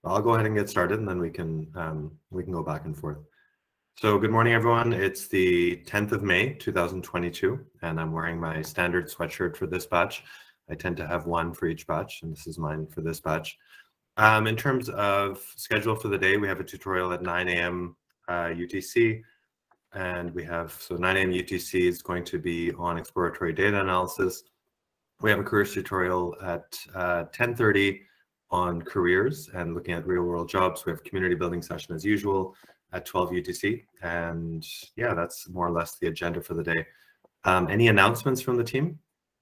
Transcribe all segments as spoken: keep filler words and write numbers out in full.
I'll go ahead and get started, and then we can um, we can go back and forth. So good morning, everyone. It's the tenth of May, two thousand twenty-two, and I'm wearing my standard sweatshirt for this batch. I tend to have one for each batch, and this is mine for this batch. Um, in terms of schedule for the day, we have a tutorial at nine A M Uh, U T C, and we have, so nine A M U T C is going to be on exploratory data analysis. We have a careers tutorial at uh, ten thirty on careers and looking at real world jobs. We have a community building session as usual at twelve U T C. And yeah, that's more or less the agenda for the day. Um, any announcements from the team?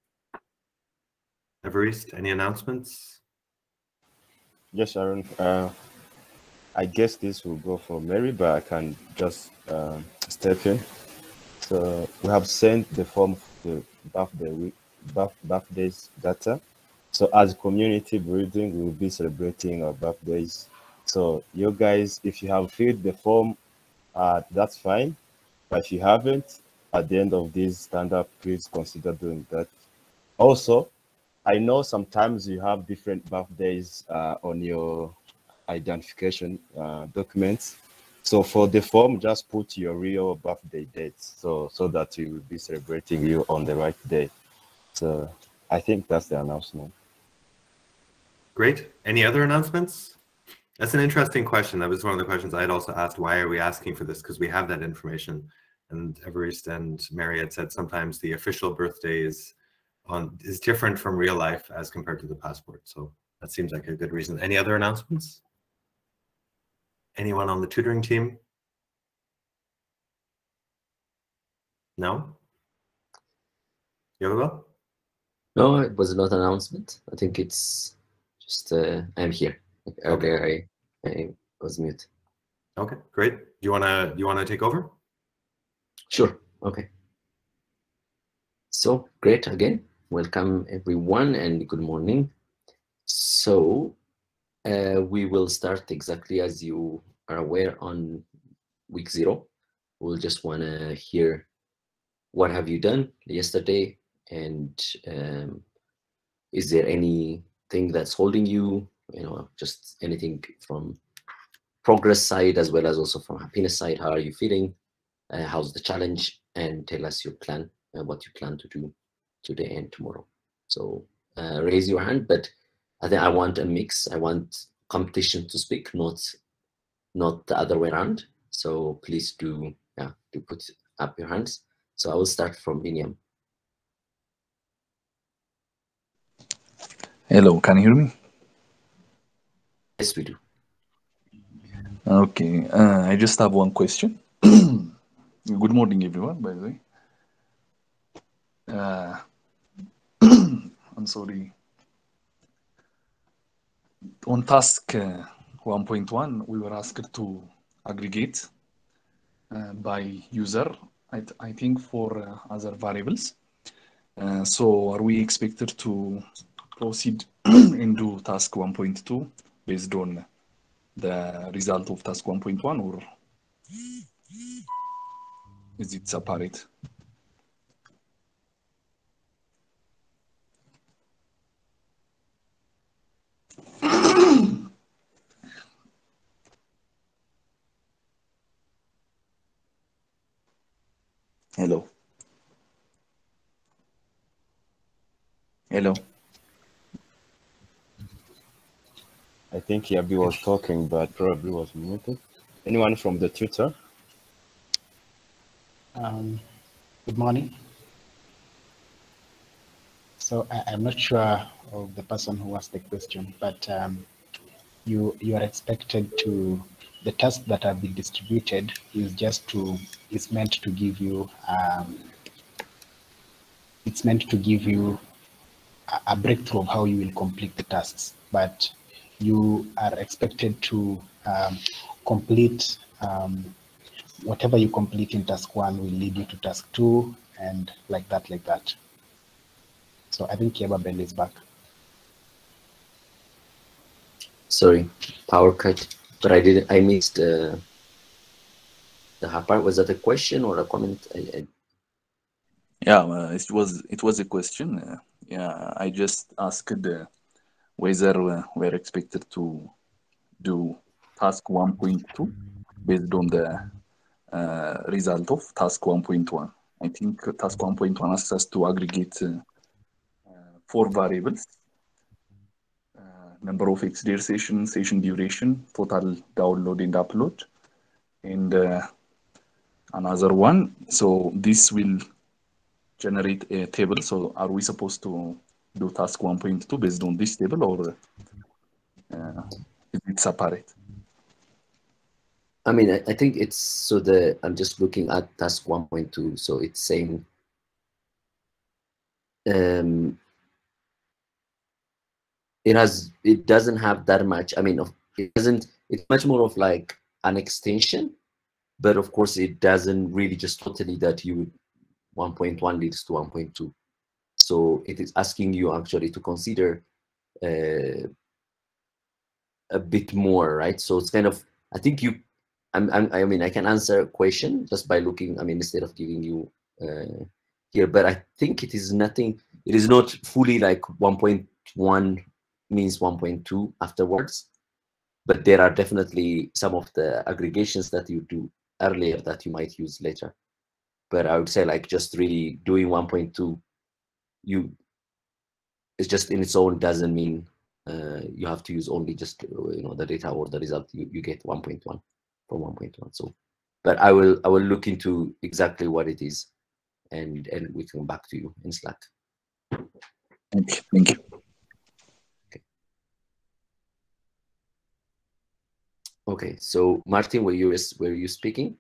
Evariste, any announcements? Yes, Aaron. Uh, I guess this will go for Mary, but I can just uh, step in. So we have sent the form for the birthday week, birth, birthdays data. So as community building, we will be celebrating our birthdays. So you guys, if you have filled the form, uh, that's fine. But if you haven't, at the end of this stand-up, please consider doing that. Also, I know sometimes you have different birthdays uh, on your identification uh, documents. So for the form, just put your real birthday dates, so so that we will be celebrating you on the right day. So I think that's the announcement. Great. Any other announcements? That's an interesting question. That was one of the questions I had also asked. Why are we asking for this? Because we have that information. And Evariste and Mary had said sometimes the official birthday is on is different from real life as compared to the passport. So that seems like a good reason. Any other announcements? Anyone on the tutoring team? No? Yoga? No, it was not an announcement. I think it's just uh, I'm here. Like earlier, okay. I I was mute. Okay, great. Do you wanna do you wanna take over? Sure. Okay. So great again. Welcome everyone and good morning. So uh, we will start exactly as you are aware on week zero. We'll just want to hear what have you done yesterday, and um, is there anything that's holding you, you know, just anything from progress side as well as also from happiness side. How are you feeling? Uh, how's the challenge? And tell us your plan and what you plan to do today and tomorrow. So uh, raise your hand, but I think I want a mix. I want competition to speak, not not the other way around. So please do, yeah, do put up your hands. So I will start from Inyam. Hello, can you hear me? Yes, we do. Okay, uh, I just have one question. Good morning, everyone, by the way. Uh, I'm sorry. On task uh, one point one, we were asked to aggregate uh, by user, I, I think for uh, other variables. Uh, so are we expected to proceed and do task one point two based on the result of task one point one, or is it separate? Hello. Hello. I think Yabi was talking, but probably was muted. Anyone from the tutor? Um, good morning. So I, I'm not sure of the person who asked the question, but um, you you are expected to, the task that have been distributed is just to, is meant to give you, um, it's meant to give you a, a breakthrough of how you will complete the tasks, but you are expected to um, complete um, whatever you complete in task one will lead you to task two, and like that, like that. So I think Kieba Bell is back. Sorry, power cut, but I didn't. I missed uh, the half part. Was that a question or a comment? I, I... Yeah, uh, it was it was a question. Uh, yeah, I just asked uh, whether uh, we're expected to do task one point two based on the uh, result of task one point one. I think task one point one asks us to aggregate uh, uh, four variables: uh, number of X D R sessions, session duration, total download and upload, and uh, another one. So this will generate a table. So are we supposed to do task one point two based on this table, or uh, is it separate? I mean, I, I think it's, so the, I'm just looking at task one point two. So it's saying, um, it has, it doesn't have that much. I mean, it doesn't, it's much more of like an extension, but of course it doesn't really just totally that you one point one leads to one point two. So it is asking you actually to consider uh, a bit more, right? So it's kind of, I think you, I'm, I'm, I mean, I can answer a question just by looking, I mean, instead of giving you uh, here, but I think it is nothing, it is not fully like one point one means one point two afterwards, but there are definitely some of the aggregations that you do earlier that you might use later. But I would say like just really doing one point two, you, it's just in its own doesn't mean uh, you have to use only just, you know, the data or the result. You, you get one point one from one point one. So, but I will I will look into exactly what it is, and and we can come back to you in Slack. Thank you. Thank you. Okay. Okay. So Martin, were you were you speaking?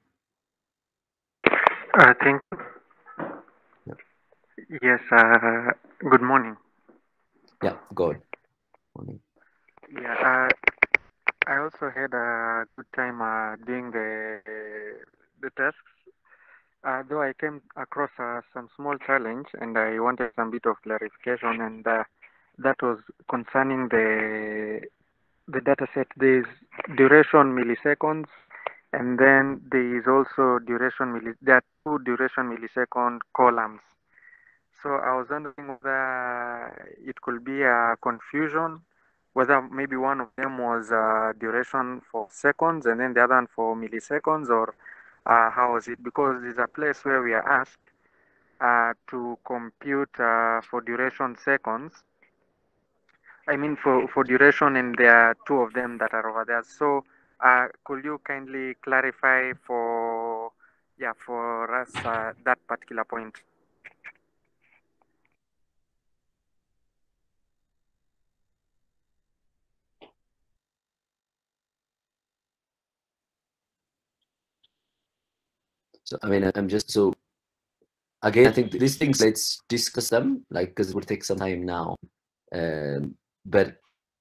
Uh, thank you. Yeah. Yes. Uh, good morning. Yeah. Go ahead. Morning. Yeah. Uh, I also had a good time uh, doing the the tasks. Uh, though I came across uh, some small challenge, and I wanted some bit of clarification, and uh, that was concerning the the data set. There is duration milliseconds, and then there is also duration milli. There are two duration millisecond columns. So I was wondering whether it could be a confusion, whether maybe one of them was uh, duration for seconds and then the other one for milliseconds, or uh, how was it? Because there's a place where we are asked uh, to compute uh, for duration seconds. I mean for, for duration, and there are two of them that are over there. So uh, could you kindly clarify for, yeah, for us uh, that particular point? So I mean, I'm just, so again, I think these things, let's discuss them, like, because it will take some time now. Um, but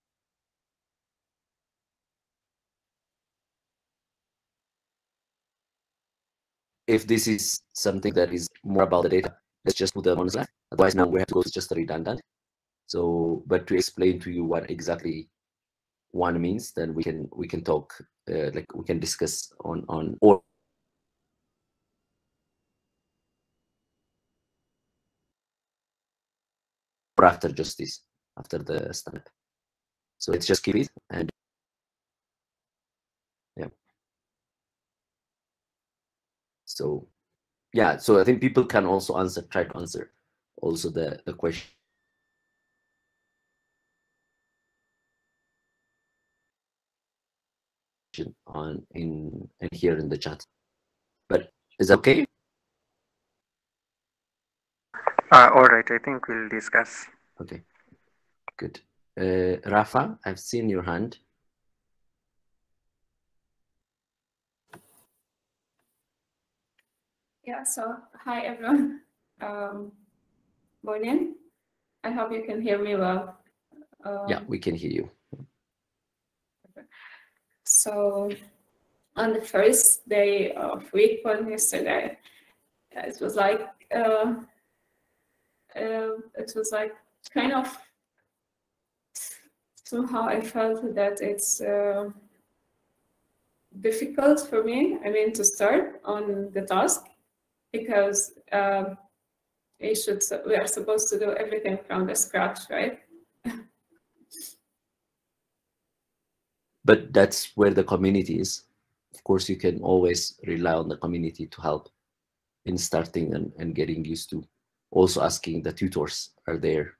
if this is something that is more about the data, let's just put them on Slack. Otherwise, now we have to go, it's just redundant. So, but to explain to you what exactly one means, then we can we can talk, uh, like we can discuss on on or after just this, after the stand. So let's just keep it, and yeah. So yeah, so I think people can also answer, try to answer also the the question on in and here in the chat. But is that okay? Uh, all right, I think we'll discuss. Okay, good. Uh, Rafa, I've seen your hand. Yeah, so hi everyone. Um, morning. I hope you can hear me well. Um, Yeah, we can hear you. So on the first day of week one yesterday, it was like uh, uh, it was like kind of somehow I felt that it's uh, difficult for me. I mean, to start on the task because um, we should we are supposed to do everything from the scratch, right? but that's where the community is. Of course, you can always rely on the community to help in starting and, and getting used to. Also asking the tutors are there.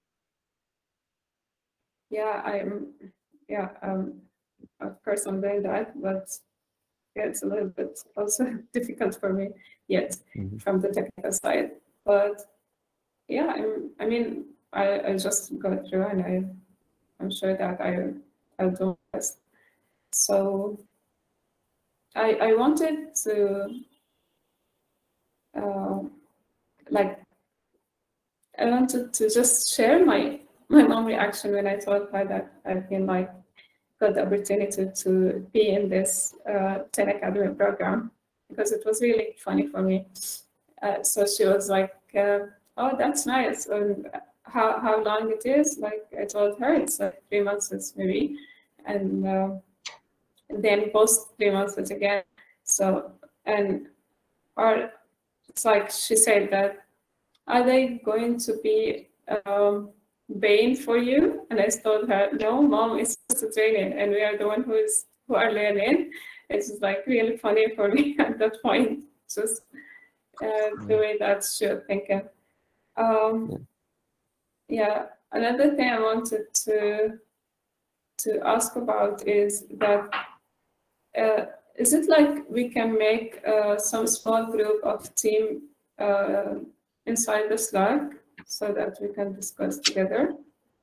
Yeah, I'm, yeah, um, of course I'm doing that, but yeah, it's a little bit also difficult for me yet mm-hmm. from the technical side. But yeah, I'm, I mean, I, I just go through and I, I'm sure that I, I'll do my best. So I, I wanted to, uh, like, I wanted to just share my, my mom reaction when I told her that I've been like, got the opportunity to be in this uh, ten Academy program, because it was really funny for me. Uh, so she was like, uh, oh, that's nice. And how, how long it is? Like I told her, it's like three months maybe. And, uh, and then post three months again. So, and or it's like she said that, are they going to be um, paying for you? And I told her, no, mom is just a training and we are the one who is who are learning. It's just like really funny for me at that point, just uh, the way that she was thinking. Um, yeah, another thing I wanted to to ask about is that uh, is it like we can make uh, some small group of team uh, inside the Slack so that we can discuss together?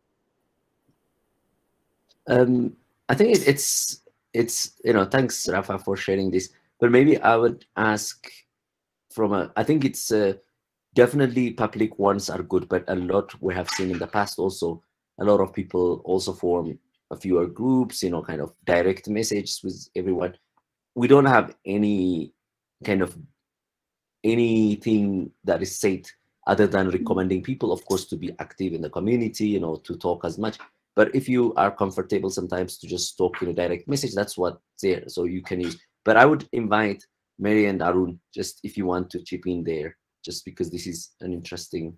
Um, I think it, it's it's you know, thanks Rafa for sharing this. But maybe I would ask from a. I think it's uh, definitely public ones are good, but a lot we have seen in the past also. A lot of people also form a fewer groups, you know, kind of direct messages with everyone. We don't have any kind of anything that is said other than recommending people, of course, to be active in the community, you know, to talk as much. But if you are comfortable sometimes to just talk in a direct message, that's what's there. So you can use. But I would invite Mary and Arun, just if you want to chip in there, just because this is an interesting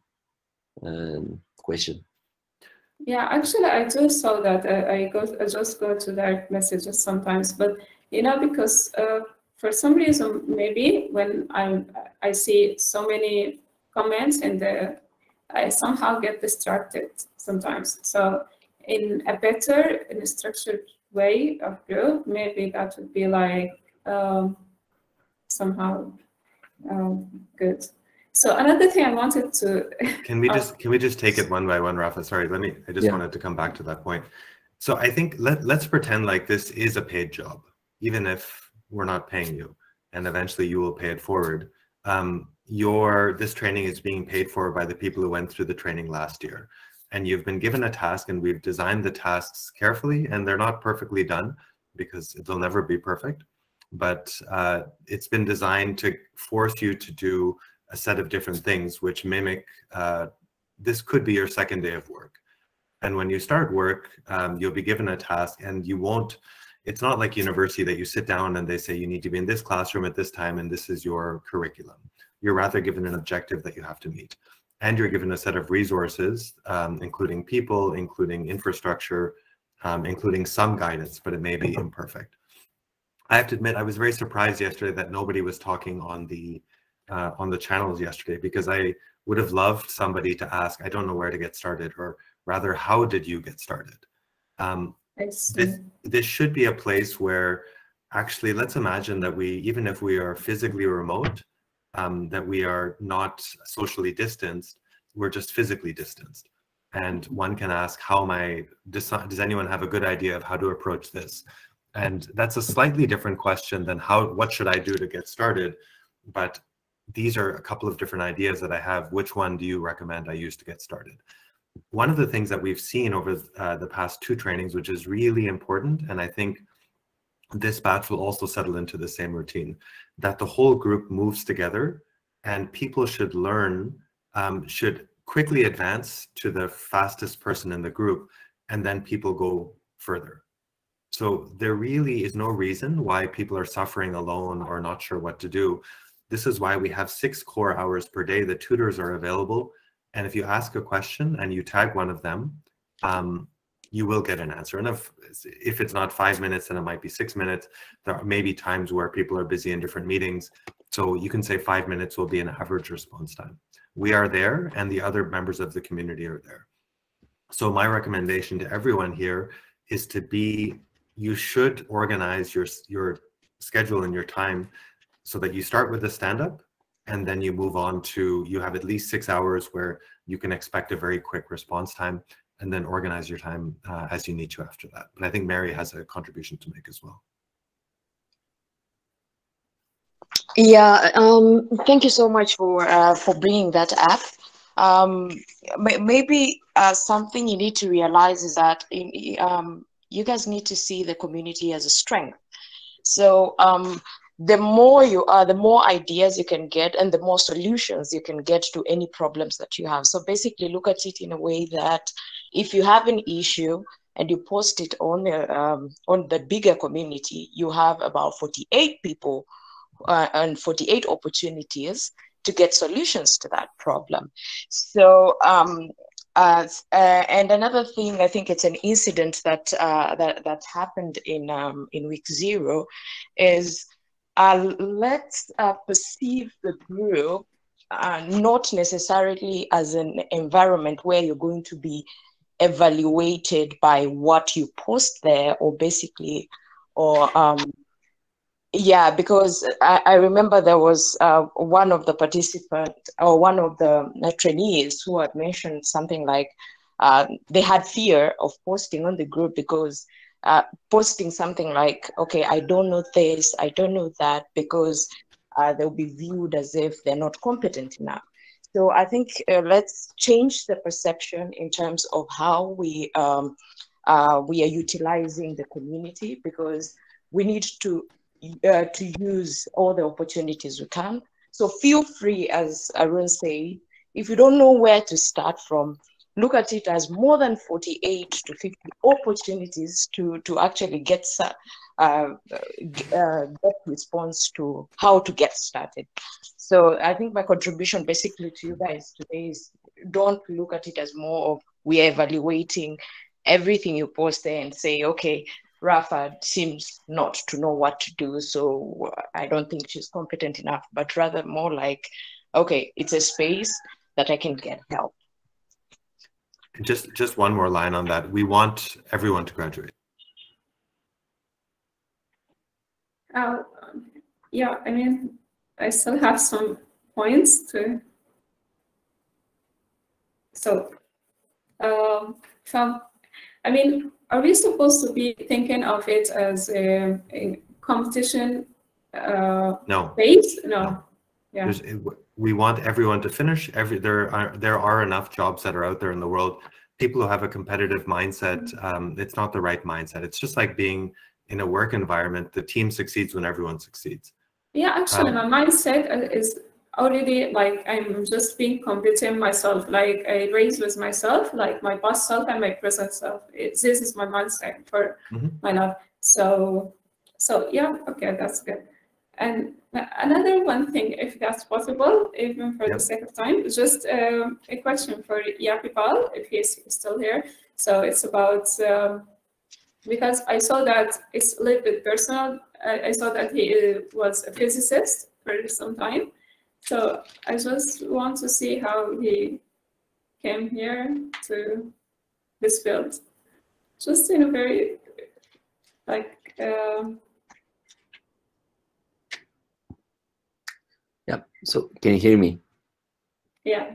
um, question. Yeah, actually, I do saw that. I, I go, I just go to direct messages sometimes, but you know, because uh, for some reason, maybe when I'm, I see so many comments and the, I somehow get distracted sometimes. So, in a better, in a structured way of group, maybe that would be like um, somehow um, good. So another thing I wanted to can we just can we just take it one by one, Rafa? Sorry, let me. I just yeah. wanted to come back to that point. So I think let let's pretend like this is a paid job, even if we're not paying you, and eventually you will pay it forward. Um, your this training is being paid for by the people who went through the training last year, and you've been given a task, and we've designed the tasks carefully, and they're not perfectly done because they'll never be perfect, but uh, it's been designed to force you to do a set of different things which mimic, uh, this could be your second day of work. And when you start work, um, you'll be given a task and you won't, it's not like university that you sit down and they say you need to be in this classroom at this time and this is your curriculum. You're rather given an objective that you have to meet. And you're given a set of resources, um, including people, including infrastructure, um, including some guidance, but it may be imperfect. I have to admit, I was very surprised yesterday that nobody was talking on the Uh, on the channels yesterday, because I would have loved somebody to ask, I don't know where to get started, or rather, how did you get started? Um, this, this should be a place where actually, let's imagine that we, even if we are physically remote, um, that we are not socially distanced, we're just physically distanced. And one can ask, how am I, does, does anyone have a good idea of how to approach this? And that's a slightly different question than how, what should I do to get started? But these are a couple of different ideas that I have. Which one do you recommend I use to get started? One of the things that we've seen over uh, the past two trainings, which is really important, and I think this batch will also settle into the same routine, that the whole group moves together and people should learn, um, should quickly advance to the fastest person in the group, and then people go further. So there really is no reason why people are suffering alone or not sure what to do. This is why we have six core hours per day. The tutors are available. And if you ask a question and you tag one of them, um, you will get an answer. And if, if it's not five minutes, then it might be six minutes. There may be times where people are busy in different meetings. So you can say five minutes will be an average response time. We are there and the other members of the community are there. So my recommendation to everyone here is to be, you should organize your, your schedule and your time so that you start with the stand-up and then you move on to, you have at least six hours where you can expect a very quick response time, and then organize your time uh, as you need to after that. But I think Mary has a contribution to make as well. Yeah, um, thank you so much for uh, for bringing that up. Um, maybe uh, something you need to realize is that in, um, you guys need to see the community as a strength. So um, the more you are, the more ideas you can get and the more solutions you can get to any problems that you have. So basically look at it in a way that if you have an issue and you post it on the, um, on the bigger community, you have about forty-eight people uh, and forty-eight opportunities to get solutions to that problem. So, um, uh, uh, and another thing, I think it's an incident that uh, that that happened in um, in week zero, is uh, let's uh, perceive the group uh, not necessarily as an environment where you're going to be evaluated by what you post there, or basically, or um, yeah, because I, I remember there was uh, one of the participants or one of the trainees who had mentioned something like uh, they had fear of posting on the group because uh, posting something like, okay, I don't know this, I don't know that, because uh, they'll be viewed as if they're not competent enough. So I think uh, let's change the perception in terms of how we um, uh, we are utilizing the community, because we need to uh, to use all the opportunities we can. So feel free, as Arun said, if you don't know where to start from, look at it as more than forty-eight to fifty opportunities to, to actually get, uh, uh, get response to how to get started. So I think my contribution basically to you guys today is, don't look at it as more of we are evaluating everything you post there and say, okay, Rafa seems not to know what to do, so I don't think she's competent enough, but rather more like, okay, it's a space that I can get help. Just, just one more line on that. We want everyone to graduate. Uh, yeah, I mean, I still have some points to. So, um, from, I mean, are we supposed to be thinking of it as a, a competition uh, no. base? No. no. Yeah. There's, we want everyone to finish. Every there are there are enough jobs that are out there in the world. People who have a competitive mindset, um, it's not the right mindset. It's just like being in a work environment. The team succeeds when everyone succeeds. Yeah, actually, um, my mindset is already like I'm just being competing myself. Like I raise with myself, like my past self and my present self. It, this is my mindset for mm-hmm. my life. So, so yeah, okay, that's good. And another one thing, if that's possible, even for yep. the sake of time, just um, a question for Yapipal, if he's still here. So it's about, um, because I saw that it's a little bit personal. I, I saw that he was a physicist for some time. So I just want to see how he came here to this field. Just in a very, like, uh, yeah, so can you hear me? Yeah.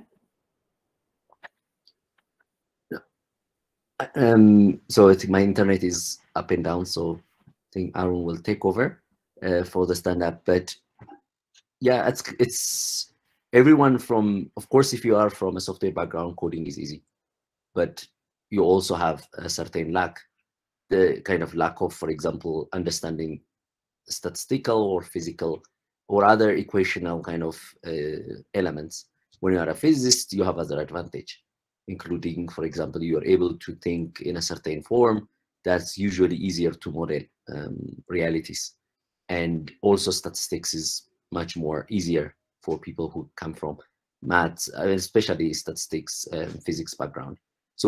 Um, so I think my internet is up and down, so I think Aaron will take over uh, for the stand-up. But yeah, it's it's everyone from, of course, if you are from a software background, coding is easy, but you also have a certain lack, the kind of lack of, for example, understanding statistical or physical or other equational kind of uh, elements. When you are a physicist, you have other advantage, including, for example, you are able to think in a certain form that's usually easier to model um, realities. And also statistics is much more easier for people who come from maths, especially statistics and physics background. So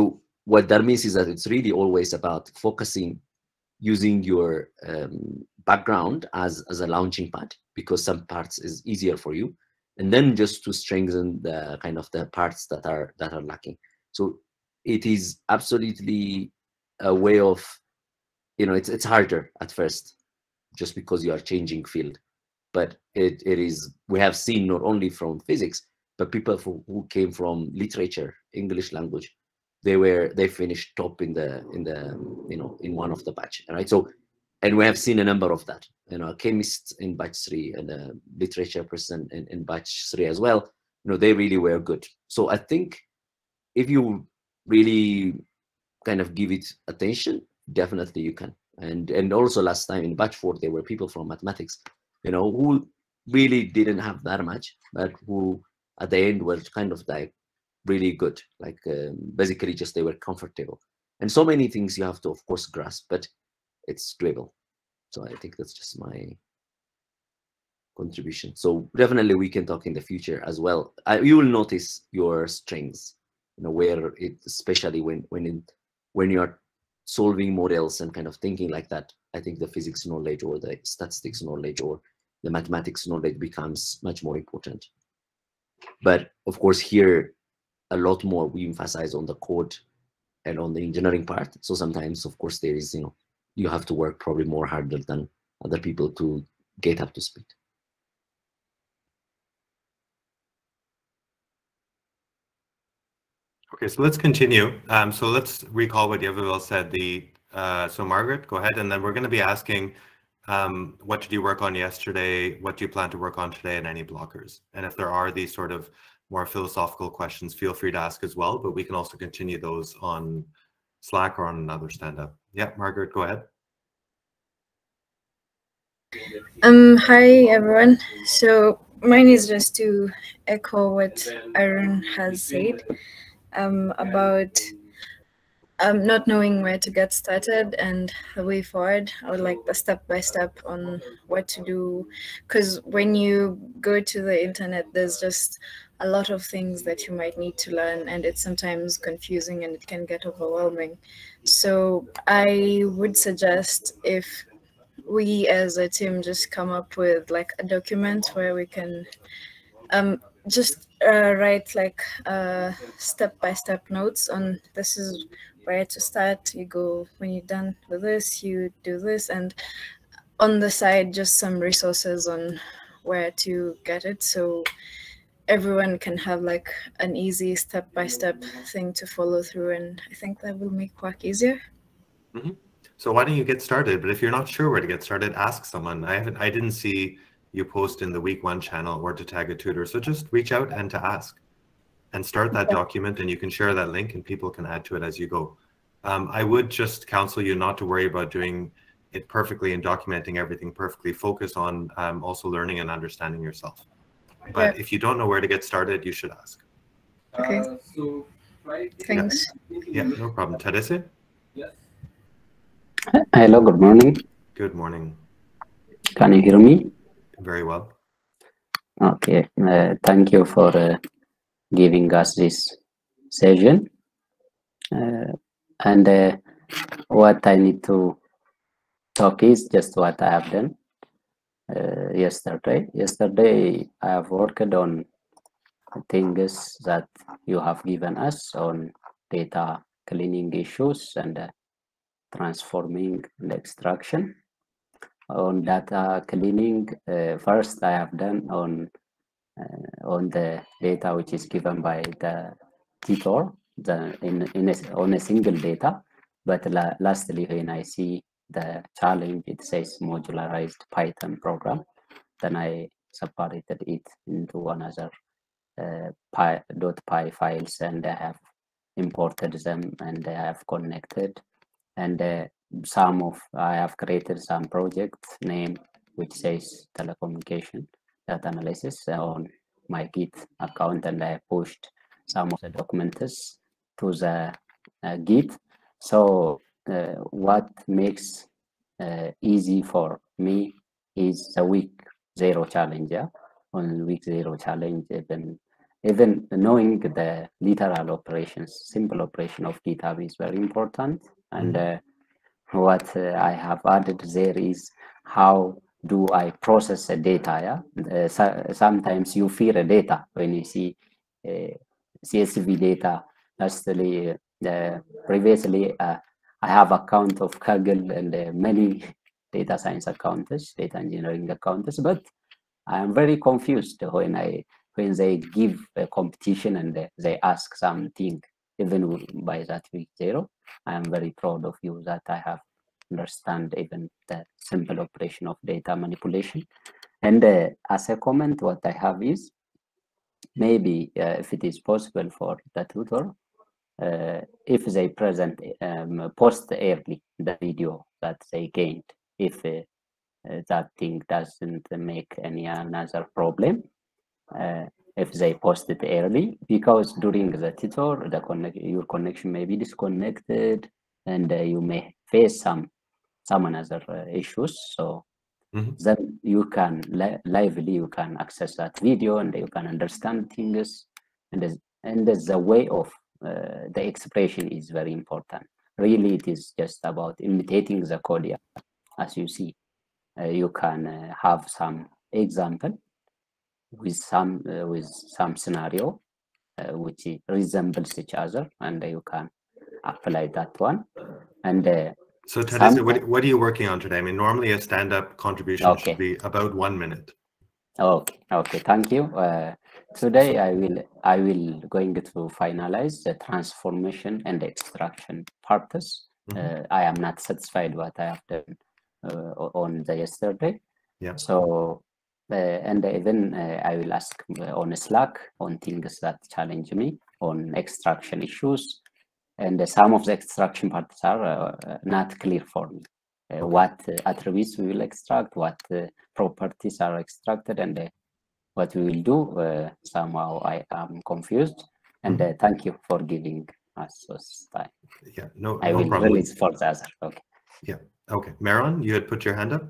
what that means is that it's really always about focusing, using your um, background as, as a launching pad, because some parts is easier for you, and then just to strengthen the kind of the parts that are that are lacking. So it is absolutely a way of, you know, it's it's harder at first, just because you are changing field, but it it is, we have seen not only from physics, but people who, who came from literature, English language, they were they finished top in the in the you know in one of the batch, right? So, and we have seen a number of that, you know, chemists in batch three and a literature person in, in batch three as well, you know, they really were good. So I think if you really kind of give it attention, definitely you can. And and also last time in batch four, there were people from mathematics, you know, who really didn't have that much, but who at the end were kind of like really good, like um, basically just they were comfortable. And so many things you have to, of course, grasp, but it's doable. So I think that's just my contribution. So definitely we can talk in the future as well. I, you will notice your strengths, you know, where it, especially when when in, when you're solving models and kind of thinking like that, I think the physics knowledge or the statistics knowledge or the mathematics knowledge becomes much more important. But of course, here a lot more we emphasize on the code and on the engineering part. So sometimes, of course, there is, you know, you have to work probably more harder than other people to get up to speed. Okay, so let's continue. Um, so let's recall what Yavivel said. The uh, so Margaret, go ahead, and then we're going to be asking, um, what did you work on yesterday? What do you plan to work on today, and any blockers? And if there are these sort of more philosophical questions, feel free to ask as well. But we can also continue those on Slack or on another stand-up. Yeah, Margaret, go ahead. Um, hi everyone. So mine is just to echo what Aaron has said um, about um, not knowing where to get started and the way forward. I would like the step by step on what to do, because when you go to the internet, there's just a lot of things that you might need to learn, and it's sometimes confusing and it can get overwhelming. So I would suggest if we as a team just come up with like a document where we can um, just uh, write like uh, step-by-step notes on this is where to start. You go, when you're done with this, you do this, and on the side, just some resources on where to get it. So everyone can have like an easy step-by-step thing to follow through. And I think that will make work easier. Mm-hmm. So why don't you get started? But if you're not sure where to get started, ask someone. I haven't, I didn't see you post in the week one channel or to tag a tutor. So just reach out and to ask and start that document, and you can share that link and people can add to it as you go. Um, I would just counsel you not to worry about doing it perfectly and documenting everything perfectly. Focus on um, also learning and understanding yourself. But yeah. If you don't know where to get started, you should ask. Okay. Uh, so, Thanks. Yeah, yeah, no problem. Terese? Yes. Hello, good morning. Good morning. Can you hear me? Very well. Okay, uh, thank you for uh, giving us this session. Uh, and uh, what I need to talk is just what I have done uh, yesterday. Yesterday, I have worked on things that you have given us on data cleaning issues and uh, transforming and extraction. On data cleaning, uh, first I have done on uh, on the data which is given by the tutor, the in, in a, on a single data. But la lastly, when I see the challenge, it says modularized Python program, then I separated it into another uh, py, .py files, and I have imported them and I have connected. And uh, some of I have created some project name which says telecommunication data analysis on my Git account, and I pushed some of the documents to the uh, Git. So uh, what makes uh, easy for me is the week zero challenge. Yeah? On week zero challenge, even even knowing the literal operations, simple operation of GitHub is very important. And uh, what uh, I have added there is how do I process a data? Yeah, uh, so, sometimes you fear a data when you see uh, C S V data. Actually, uh, previously uh, I have account of Kaggle and uh, many data science accounts, data engineering accounts, but I am very confused when I when they give a competition and they, they ask something even by that week zero. I am very proud of you that I have understand even the simple operation of data manipulation. And uh, as a comment, what I have is maybe uh, if it is possible for the tutor, uh, if they present um, post early the video that they gained, if uh, uh, that thing doesn't make any another problem, uh, if they post it early, because during the tutor, the connect your connection may be disconnected, and uh, you may face some some another uh, issues. So mm-hmm. then you can li lively you can access that video and you can understand things, and there's, and there's the way of uh, the expression is very important. Really, it is just about imitating the code. Yeah, as you see, uh, you can uh, have some example with some uh, with some scenario uh, which resembles each other, and you can apply that one. And uh, so Tadesse, what, what are you working on today? I mean, normally a stand-up contribution okay. should be about one minute. Okay, okay, thank you. Uh, today I will I will going to finalize the transformation and extraction parts. Mm-hmm. uh, I am not satisfied what I have done uh, on the yesterday. Yeah. So uh, and even uh, I will ask on Slack on things that challenge me on extraction issues, and uh, some of the extraction parts are uh, not clear for me. Uh, okay. What uh, attributes we will extract, what uh, properties are extracted, and uh, what we will do. Uh, somehow I am confused, and mm-hmm. uh, thank you for giving us this time. Yeah, no, I no will problem. release for the other. Okay. Yeah. Okay, Maron, you had put your hand up.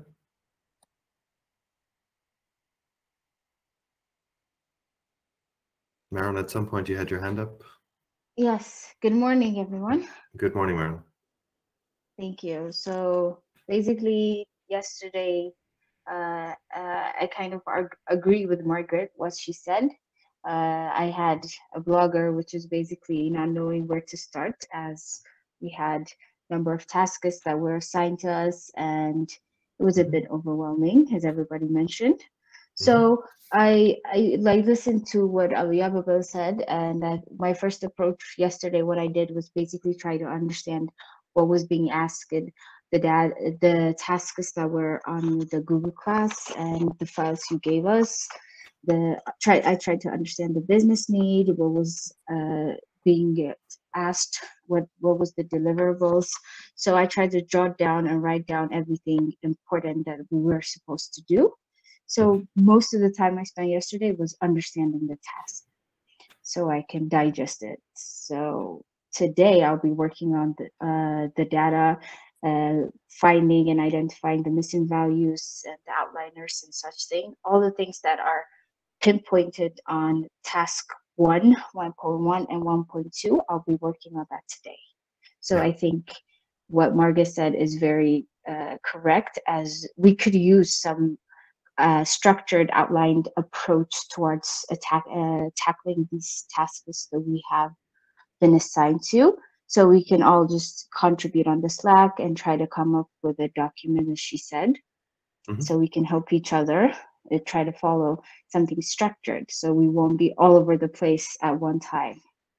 Maron, at some point you had your hand up. Yes. Good morning, everyone. Good morning, Maron. Thank you. So basically, yesterday, uh, uh, I kind of agree with Margaret, what she said. Uh, I had a blogger, which is basically not knowing where to start, as we had a number of tasks that were assigned to us, and it was a bit overwhelming, as everybody mentioned. So I, I like listened to what Aliyababa said, and I, my first approach yesterday, what I did was basically try to understand what was being asked, the dad, the tasks that were on the Google class and the files you gave us. The try I tried to understand the business need, what was uh, being asked, what what was the deliverables. So I tried to jot down and write down everything important that we were supposed to do. So most of the time I spent yesterday was understanding the task so I can digest it. So today I'll be working on the, uh, the data, uh, finding and identifying the missing values and the outliners and such thing, all the things that are pinpointed on task one, one point one and one point two, I'll be working on that today. So yeah. I think what Margaret said is very uh, correct, as we could use some Uh, structured, outlined approach towards attack, uh, tackling these tasks that we have been assigned to. So we can all just contribute on the Slack and try to come up with a document, as she said, mm-hmm. so we can help each other uh, try to follow something structured, so we won't be all over the place at one time.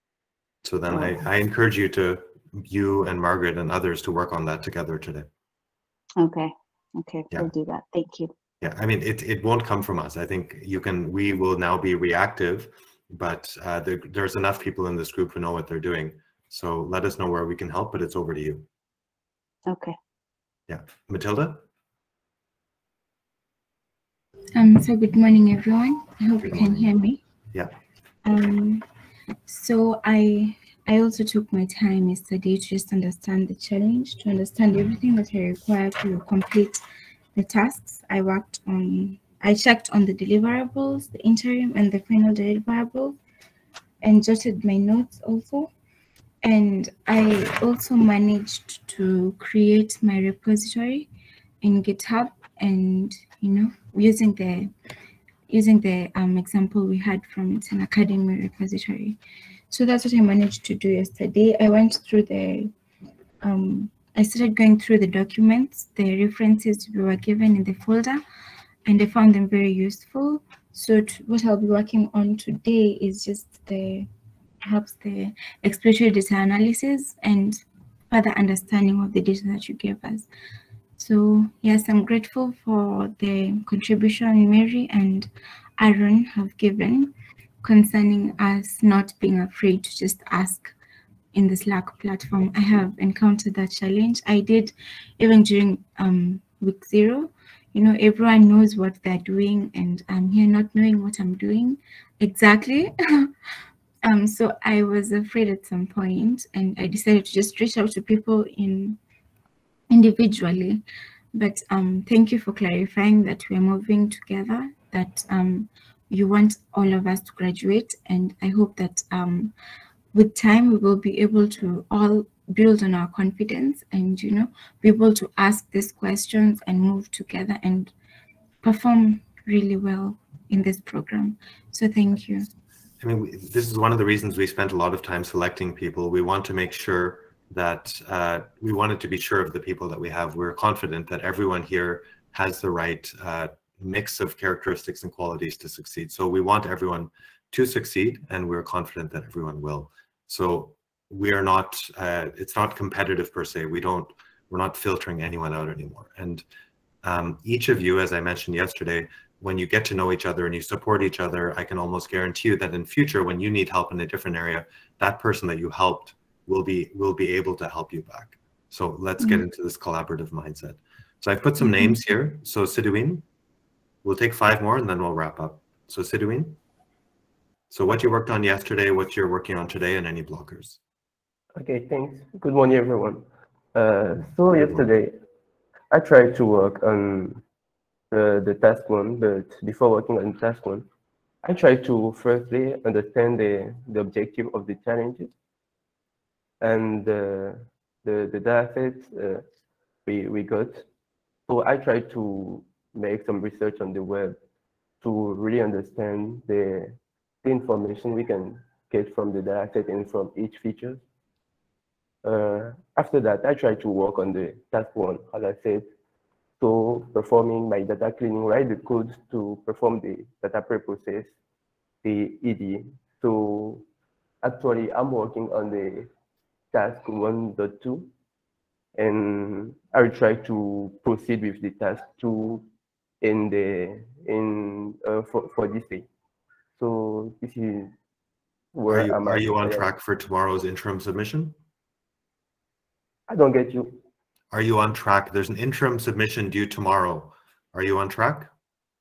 So then so, I, I encourage you to, you and Margaret and others to work on that together today. Okay, okay, yeah. We'll do that. Thank you. Yeah, I mean, it, it won't come from us. I think you can, we will now be reactive, but uh, there, there's enough people in this group who know what they're doing. So let us know where we can help, but it's over to you. Okay. Yeah. Matilda? Um, so good morning, everyone. I hope good you morning. Can hear me. Yeah. Um, so I, I also took my time yesterday to just understand the challenge, to understand everything that I require to complete the tasks. I worked on, I checked on the deliverables, the interim and the final deliverables. and jotted my notes also. And I also managed to create my repository in GitHub, and you know, using the using the um, example we had from It's an Academy repository. So that's what I managed to do yesterday. I went through the um, I started going through the documents, the references we were given in the folder, and I found them very useful. So to, what I'll be working on today is just the perhaps the exploratory data analysis and further understanding of the data that you gave us. So yes, I'm grateful for the contribution Mary and Aaron have given concerning us not being afraid to just ask in the Slack platform. I have encountered that challenge. I did even during um, week zero. You know, everyone knows what they're doing, and I'm here not knowing what I'm doing exactly. um, so I was afraid at some point, and I decided to just reach out to people in individually. But um, thank you for clarifying that we're moving together, that um, you want all of us to graduate, and I hope that um, with time we will be able to all build on our confidence and, you know, be able to ask these questions and move together and perform really well in this program. So thank you. I mean, we, this is one of the reasons we spent a lot of time selecting people. We want to make sure that uh, we wanted to be sure of the people that we have. We're confident that everyone here has the right uh, mix of characteristics and qualities to succeed. So we want everyone to succeed, and we're confident that everyone will. So we are not, uh, it's not competitive per se. We don't, we're not filtering anyone out anymore. And um, each of you, as I mentioned yesterday, when you get to know each other and you support each other, I can almost guarantee you that in future, when you need help in a different area, that person that you helped will be will be able to help you back. So let's mm-hmm. get into this collaborative mindset. So I've put some mm-hmm. names here. So Sidouine, we'll take five more and then we'll wrap up. So Sidouine, so what you worked on yesterday, what you're working on today, and any blockers. Okay, thanks. Good morning, everyone. Uh, so Good yesterday, morning. I tried to work on Uh, the task one, but before working on task one, I try to firstly understand the, the objective of the challenges and uh, the, the data sets uh, we, we got. So I try to make some research on the web to really understand the, the information we can get from the data set and from each feature. Uh, after that, I try to work on the task one, as I said. So performing my data cleaning, write the code to perform the data pre-process, the E D. So actually I'm working on the task one point two, and I will try to proceed with the task two in the in uh, for, for this day. So this is where are you, I'm are at. you on track for tomorrow's interim submission? I don't get you. Are you on track? There's an interim submission due tomorrow. Are you on track?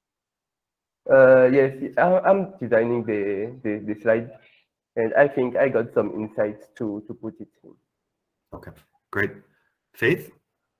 Uh, yes, I'm designing the, the, the slide, and I think I got some insights to, to put it in. Okay, great. Faith?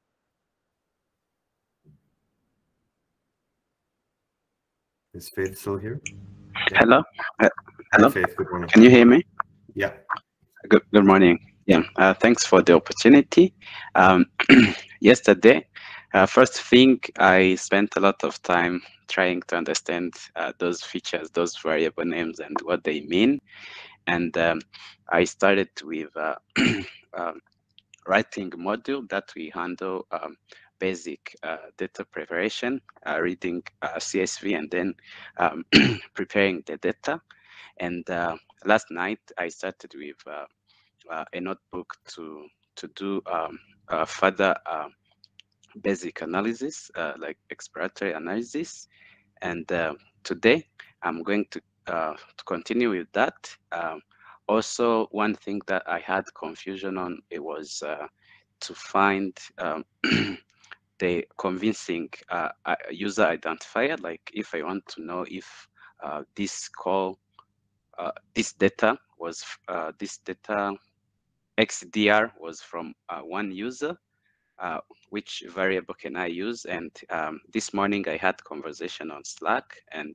Is Faith still here? Yeah. Hello? Uh, hello? Hi, Faith, good morning. Can you hear me? Yeah. Good, good morning. Yeah, uh, thanks for the opportunity. Um, yesterday, uh, first thing, I spent a lot of time trying to understand uh, those features, those variable names and what they mean. And um, I started with uh, um, writing a module that we handle um, basic uh, data preparation, uh, reading uh, C S V, and then um, preparing the data. And uh, last night, I started with uh, Uh, a notebook to to do um, uh, further uh, basic analysis, uh, like exploratory analysis. And uh, today I'm going to uh, to continue with that. Um, also, one thing that I had confusion on, it was uh, to find um, the convincing uh, user identifier. Like if I want to know if uh, this call, uh, this data was uh, this data X D R was from uh, one user, uh, which variable can I use? And um, this morning I had conversation on Slack, and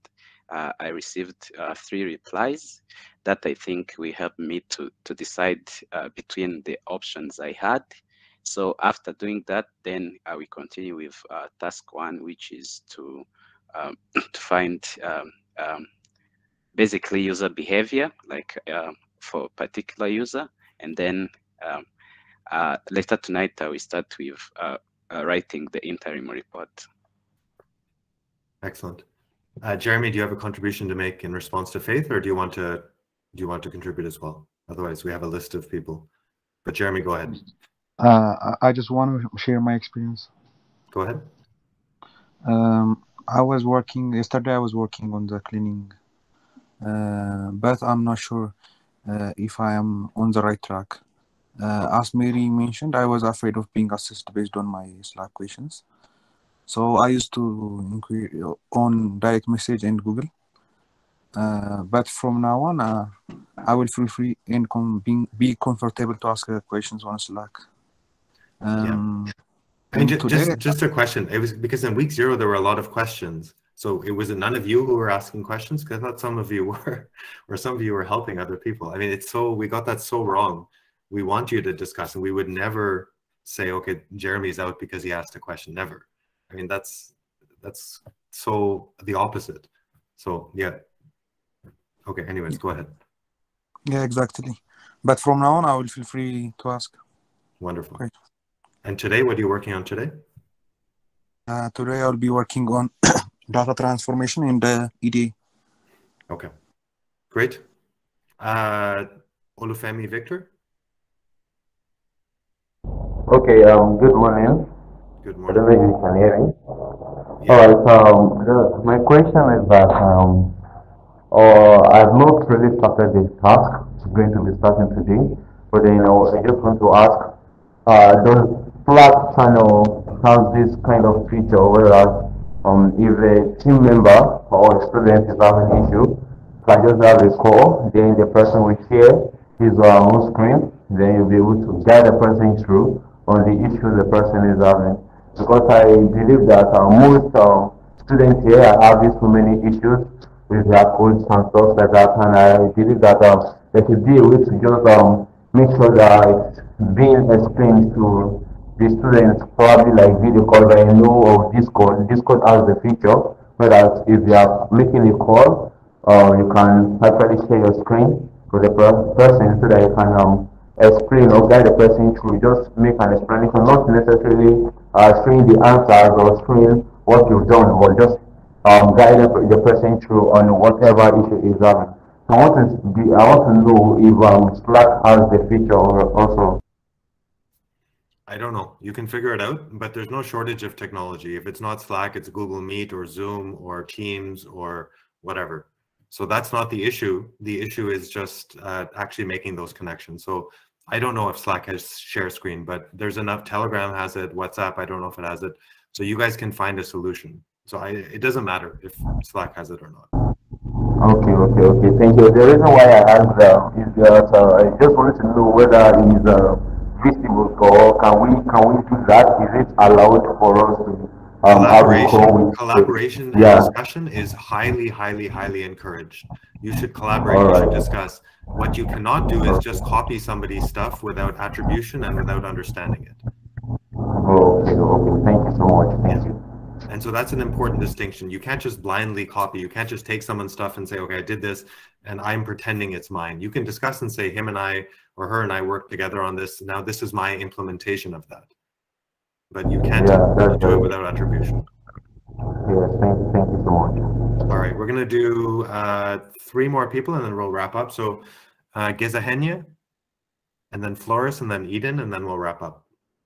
uh, I received uh, three replies that I think will help me to, to decide uh, between the options I had. So after doing that, then I will continue with uh, task one, which is to, um, to find um, um, basically user behavior, like uh, for a particular user. And then um, uh, later tonight, I will start with uh, uh, writing the interim report. Excellent. Uh, Jeremy, do you have a contribution to make in response to Faith, or do you want to do you want to contribute as well? Otherwise, we have a list of people. But Jeremy, go ahead. Uh, I just want to share my experience. Go ahead. Um, I was working yesterday. I was working on the cleaning, uh, but I'm not sure uh, if I am on the right track. Uh, as Mary mentioned, I was afraid of being assessed based on my Slack questions. So I used to inquire on direct message and Google. Uh, but from now on, uh, I will feel free and com being, be comfortable to ask uh, questions on Slack. Um, yeah. I mean, just, today, just just a question. It was because in week zero there were a lot of questions. So it was it none of you who were asking questions? Because I thought some of you were, or some of you were helping other people. I mean, it's so we got that so wrong. We want you to discuss, and we would never say, okay, Jeremy's out because he asked a question. Never. I mean, that's that's so the opposite. So yeah. Okay. Anyways, go ahead. Yeah, exactly. But from now on, I will feel free to ask. Wonderful. Great. And today, what are you working on today? Uh, today, I'll be working on data transformation in the E D A. Okay. Great. Uh, Olufemi Victor. Okay. Um. Good morning. Good I don't morning. know if you can hear me. Yeah. All right. Um. The, my question is that um. Or I've not really started this task. It's going to be starting today. But then, you know, I just want to ask, uh, does Slack channel have this kind of feature whereas um, if a team member or a student is having an issue, can just have a call, then the person will share his or her own screen, then you'll be able to guide the person through on the issue the person is having. Because I believe that uh, most uh, students here are having so many issues with their codes and stuff like that, and I believe that um, there should be a way to just um, make sure that it's being explained to the students, probably like video call. I know of Discord. Discord has the feature, whereas if you are making a call, uh, you can actually share your screen to the per person so that you can um, explain or guide the person through. Just make an explanation, not necessarily uh, showing the answers or showing what you've done, but just um, guide the person through on whatever issue is having. I want to be, I want to know if um, Slack has the feature also. I don't know. You can figure it out, but there's no shortage of technology. If it's not Slack, it's Google Meet or Zoom or Teams or whatever. So that's not the issue. The issue is just uh, actually making those connections. So I don't know if Slack has share screen, but there's enough. Telegram has it. WhatsApp, I don't know if it has it. So you guys can find a solution. So I, it doesn't matter if Slack has it or not. Okay, okay, okay. Thank you. The reason why I asked uh, is that uh, I just wanted to know whether it is uh, visible or can we can we do that? Is it allowed for us to um, have a call with collaboration and yeah. discussion is highly, highly, highly encouraged. You should collaborate. All you right. should discuss. What you cannot do is just copy somebody's stuff without attribution and without understanding it. Okay, okay. Thank you so much. Thank yeah. you. And so that's an important distinction. You can't just blindly copy. You can't just take someone's stuff and say, okay, I did this and I'm pretending it's mine. You can discuss and say him and I or her and I worked together on this. Now this is my implementation of that. But you can't yeah, do it without attribution. Yes, thank you, thank you so much. All right, we're going to do uh, three more people and then we'll wrap up. So uh, Gezahenya, and then Floris, and then Eden, and then we'll wrap up.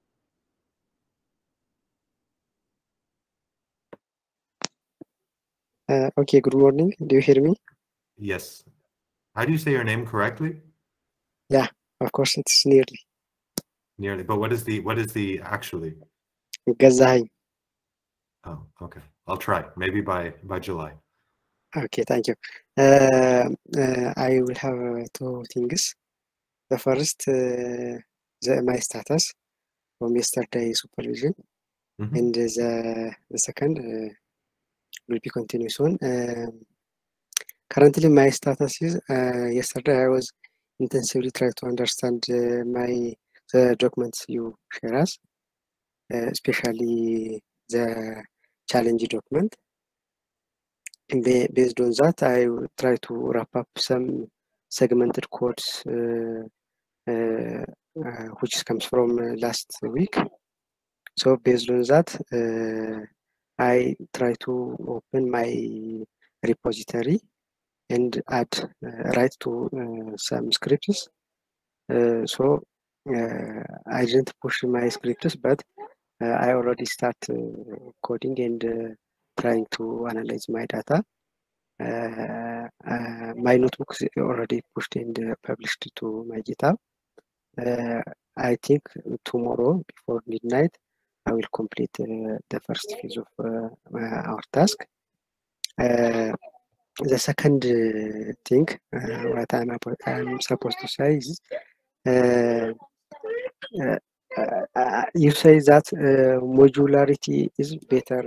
Uh, okay, good morning. Do you hear me? Yes. How do you say your name correctly? Yeah, of course, it's nearly. Nearly, but what is the what is the actually? Gazahi. Oh, okay. I'll try. Maybe by by July. Okay, thank you. Uh, uh, I will have uh, two things. The first, uh, the, my status from yesterday supervision, mm-hmm. and the the second uh, will be continue soon. Um, currently my status is uh, yesterday I was intensively trying to understand uh, my the documents you share us, uh, especially the challenge document. And based on that, I will try to wrap up some segmented codes, uh, uh, uh, which comes from uh, last week. So based on that, uh, I try to open my repository and add uh, write to uh, some scripts. Uh, so uh, I didn't push my scripts, but uh, I already start uh, coding and uh, trying to analyze my data. Uh, uh, my notebook is already pushed and uh, published to my GitHub. Uh, I think tomorrow before midnight, I will complete uh, the first phase of uh, our task. Uh, the second uh, thing, uh, what I'm, I'm supposed to say is, uh, uh, uh, you say that uh, modularity is better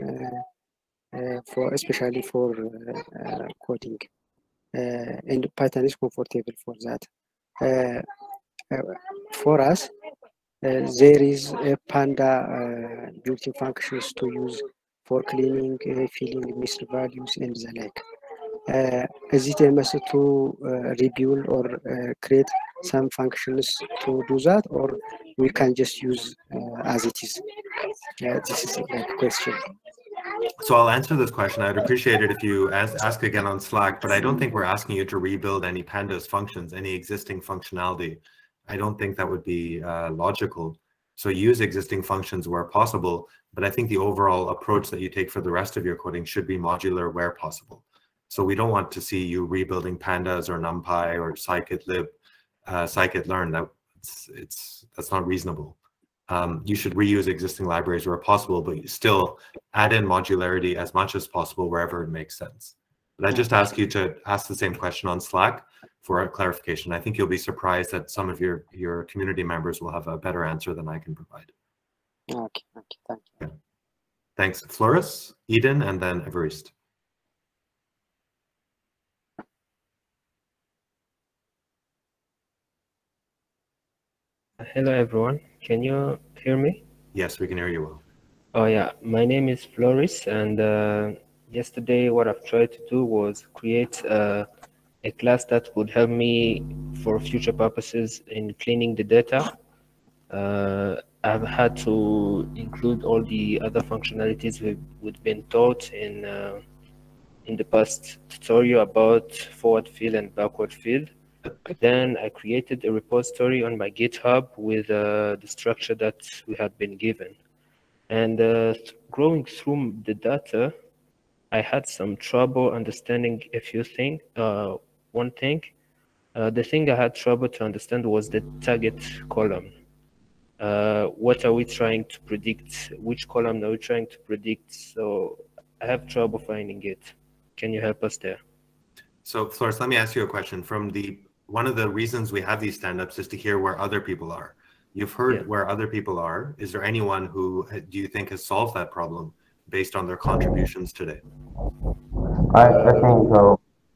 uh, uh, for, especially for uh, uh, coding, uh, and Python is comfortable for that. Uh, uh, for us, uh, there is a Panda uh, built-in functions to use for cleaning, uh, filling missed values, and the like. Uh, is it a method to uh, rebuild or uh, create some functions to do that, or we can just use uh, as it is? Uh, this is a question. So I'll answer this question. I'd appreciate it if you ask, ask again on Slack, but I don't think we're asking you to rebuild any pandas functions, any existing functionality. I don't think that would be uh, logical. So use existing functions where possible, but I think the overall approach that you take for the rest of your coding should be modular where possible. So we don't want to see you rebuilding pandas or NumPy or scikit-lib, uh, scikit-learn. That it's, it's that's not reasonable. Um, you should reuse existing libraries where possible, but you still add in modularity as much as possible wherever it makes sense. But I just ask you to ask the same question on Slack for a clarification. I think you'll be surprised that some of your, your community members will have a better answer than I can provide. Okay, okay, thank you. Yeah. Thanks. Floris, Eden, and then Evariste. Hello everyone, can you hear me? Yes, we can hear you well. Oh yeah, my name is Floris, and uh, yesterday what I've tried to do was create uh, a class that would help me for future purposes in cleaning the data. Uh, I've had to include all the other functionalities we've, we've been taught in, uh, in the past tutorial about forward fill and backward fill. Then I created a repository on my GitHub with uh, the structure that we had been given. And uh, growing through the data, I had some trouble understanding a few things. Uh, one thing, uh, the thing I had trouble to understand was the target column. Uh, what are we trying to predict? Which column are we trying to predict? So I have trouble finding it. Can you help us there? So Floris, let me ask you a question. From the one of the reasons we have these stand-ups is to hear where other people are. You've heard yeah. where other people are. Is there anyone who do you think has solved that problem based on their contributions today? I, I think so.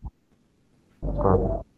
Sure.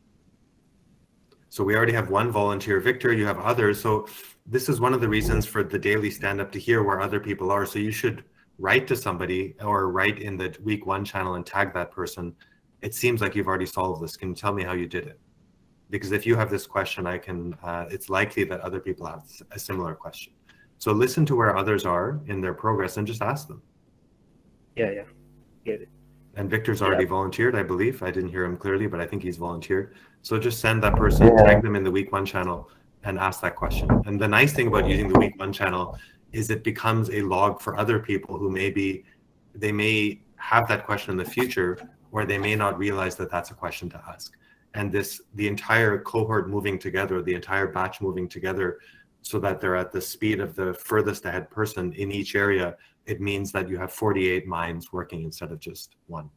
So we already have one volunteer, Victor, you have others. So this is one of the reasons for the daily stand-up, to hear where other people are. So you should write to somebody or write in the week one channel and tag that person. It seems like you've already solved this. Can you tell me how you did it? Because if you have this question, I can, uh, it's likely that other people have a similar question. So listen to where others are in their progress and just ask them. Yeah, yeah, get it. And Victor's already yeah. volunteered, I believe. I didn't hear him clearly, but I think he's volunteered. So just send that person, yeah. tag them in the week one channel and ask that question. And the nice thing about using the week one channel is it becomes a log for other people who maybe, they may have that question in the future, or they may not realize that that's a question to ask. And this, the entire cohort moving together, the entire batch moving together so that they're at the speed of the furthest ahead person in each area, it means that you have forty-eight minds working instead of just one.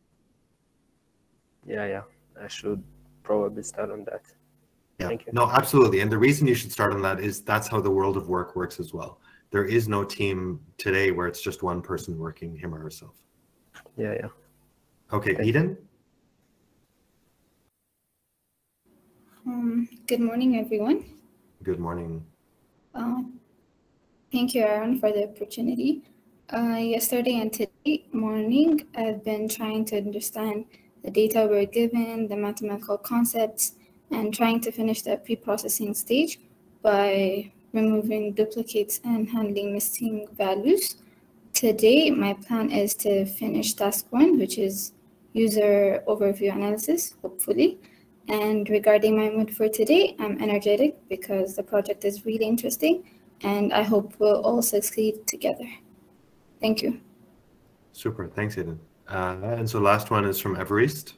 Yeah, yeah, I should probably start on that. Yeah, Thank you. No, absolutely. And the reason you should start on that is that's how the world of work works as well. There is no team today where it's just one person working, him or herself. Yeah, yeah. Okay, Thank Eden? Um, good morning, everyone. Good morning. Uh, thank you, Aaron, for the opportunity. Uh, yesterday and today morning, I've been trying to understand the data we're given, the mathematical concepts, and trying to finish the pre-processing stage by removing duplicates and handling missing values. Today, my plan is to finish task one, which is user overview analysis, hopefully. And regarding my mood for today, I'm energetic because the project is really interesting, and I hope we'll all succeed together. Thank you. Super. Thanks, Aiden. Uh, and so last one is from Everest.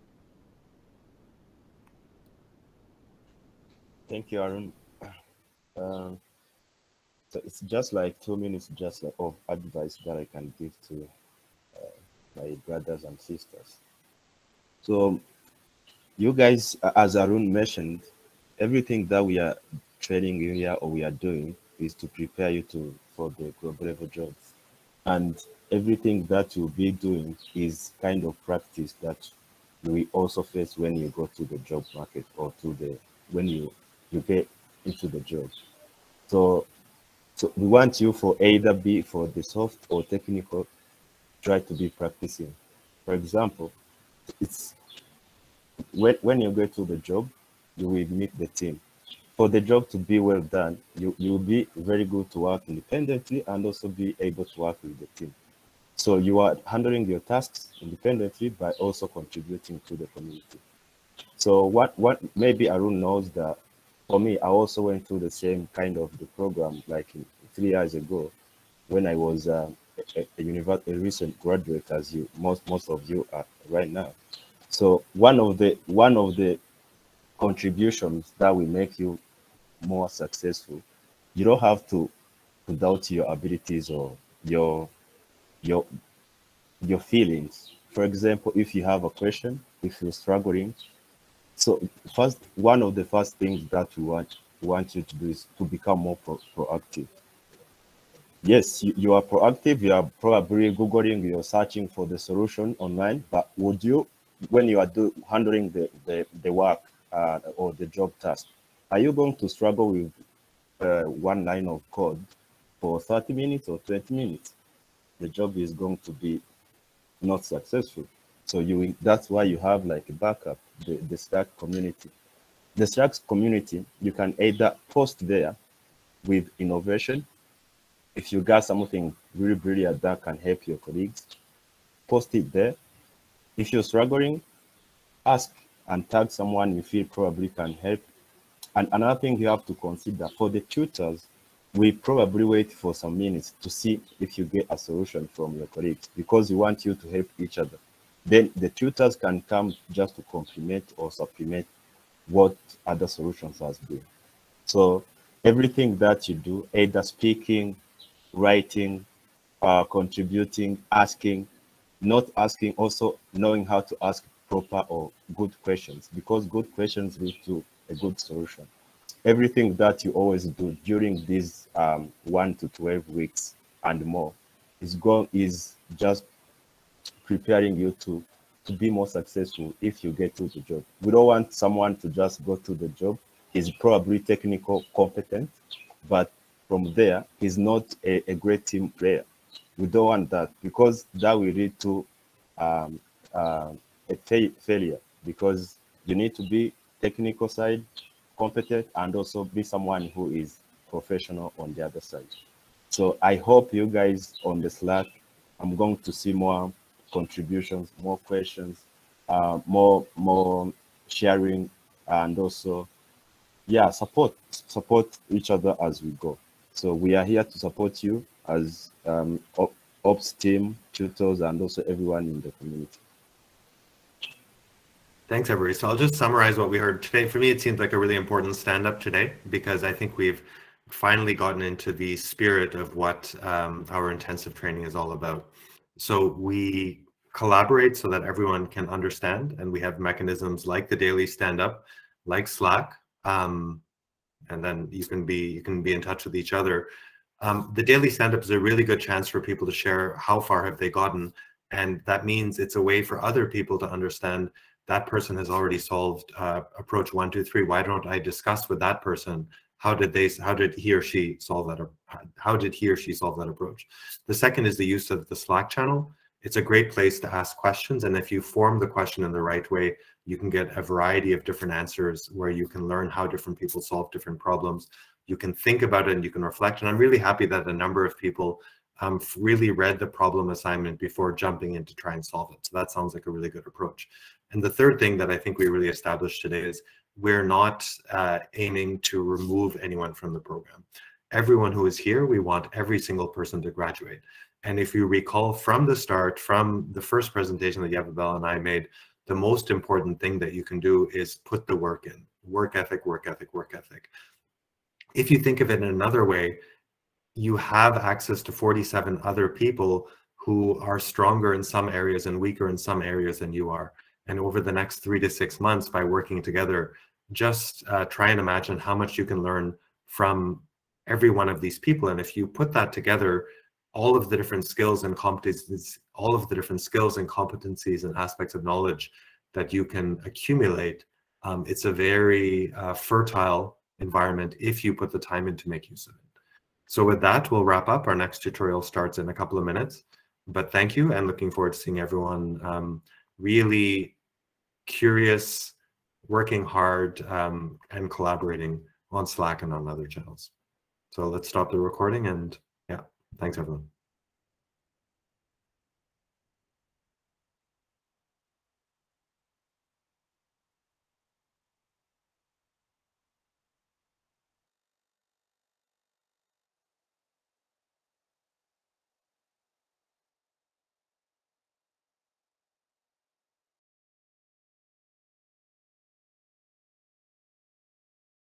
Thank you, Aaron. Um, so it's just like two minutes, just like of advice that I can give to uh, my brothers and sisters. So you guys, as Arun mentioned, everything that we are training here or we are doing is to prepare you to for the global level jobs. And everything that you'll be doing is kind of practice that we also face when you go to the job market or to the when you you get into the job. So so we want you for either be for the soft or technical, try to be practicing. For example, it's when, when you go to the job, you will meet the team. For the job to be well done, you, you will be very good to work independently and also be able to work with the team. So you are handling your tasks independently by also contributing to the community. So what, what maybe Arun knows that for me, I also went through the same kind of the program like three years ago when I was uh, a, a, university, a recent graduate, as you most most of you are right now. So one of the one of the contributions that will make you more successful, you don't have to, to doubt your abilities or your your your feelings. For example, if you have a question, if you're struggling, so first one of the first things that we want want you to do is to become more pro proactive. Yes, you, you are proactive, you are probably Googling, you're searching for the solution online, but would you, when you are do, handling the, the, the work uh, or the job task, are you going to struggle with uh, one line of code for thirty minutes or twenty minutes? The job is going to be not successful. So you that's why you have like a backup, the, the Slack community. The Slack community, you can either post there with innovation. If you got something really brilliant that can help your colleagues, post it there. If you're struggling, ask and tag someone you feel probably can help. And another thing you have to consider, for the tutors, we probably wait for some minutes to see if you get a solution from your colleagues because we want you to help each other. Then the tutors can come just to complement or supplement what other solutions has been. So everything that you do, either speaking, writing, uh, contributing, asking, not asking, also knowing how to ask proper or good questions, because good questions lead to a good solution. Everything that you always do during these um, one to twelve weeks and more is going is just preparing you to to be more successful if you get to the job. We don't want someone to just go to the job. He's probably technical competent, but from there, he's not a, a great team player. We don't want that because that will lead to um, uh, a fa failure because you need to be technical side, competent, and also be someone who is professional on the other side. So I hope you guys on the Slack, I'm going to see more contributions, more questions, uh, more more sharing, and also, yeah, support support each other as we go. So we are here to support you as um, ops team, tutors, and also everyone in the community. Thanks, everybody. So I'll just summarize what we heard today. For me, it seems like a really important stand-up today because I think we've finally gotten into the spirit of what um, our intensive training is all about. So we collaborate so that everyone can understand, and we have mechanisms like the daily stand-up, like Slack, um, and then you can be you can be in touch with each other. Um, the daily stand-up is a really good chance for people to share how far have they gotten, and that means it's a way for other people to understand that person has already solved uh, approach one, two, three. Why don't I discuss with that person how did they, how did he or she solve that? How did he or she solve that approach? The second is the use of the Slack channel. It's a great place to ask questions, and if you form the question in the right way, you can get a variety of different answers where you can learn how different people solve different problems. You can think about it and you can reflect. And I'm really happy that a number of people um, really read the problem assignment before jumping in to try and solve it. So that sounds like a really good approach. And the third thing that I think we really established today is we're not uh, aiming to remove anyone from the program. Everyone who is here, we want every single person to graduate. And if you recall from the start, from the first presentation that Yavabel and I made, the most important thing that you can do is put the work in. Work ethic, work ethic, work ethic. If you think of it in another way, you have access to forty-seven other people who are stronger in some areas and weaker in some areas than you are. And over the next three to six months, by working together, just uh, try and imagine how much you can learn from every one of these people. And if you put that together, all of the different skills and competencies, all of the different skills and competencies and aspects of knowledge that you can accumulate, um, it's a very uh, fertile environment if you put the time in to make use of it. So with that, we'll wrap up. Our next tutorial starts in a couple of minutes. But thank you, and looking forward to seeing everyone um, really curious, working hard, um, and collaborating on Slack and on other channels. So let's stop the recording, and yeah, thanks everyone.